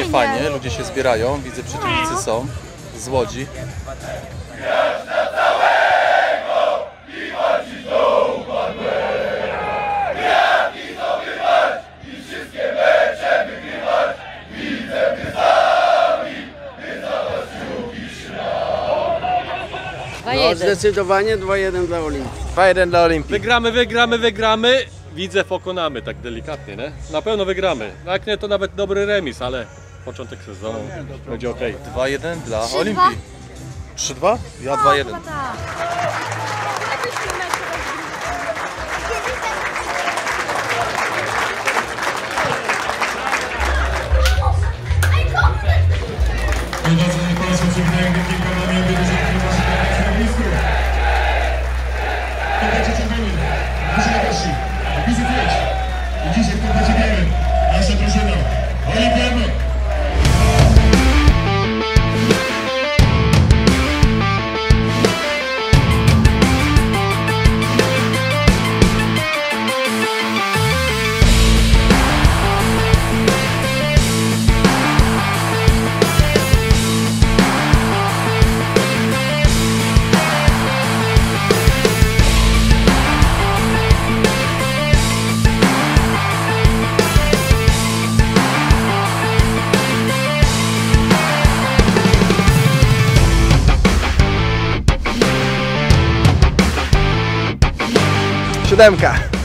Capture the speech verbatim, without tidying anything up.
fajnie, fajnie, ludzie się zbierają, widzę przeciwnicy są z Łodzi. No, zdecydowanie dwa jeden dla Olimpii. dwa jeden dla Olimpii. Wygramy, wygramy, wygramy. Widzę, pokonamy, tak delikatnie, nie? Na pewno wygramy. Jak nie, to nawet dobry remis, ale początek sezonu będzie ok. dwa jeden dla Olimpii. trzy dwa? Ja dwa jeden. Dzisiaj w komplecie białym nasza drużyna Olimpia. Siódemka.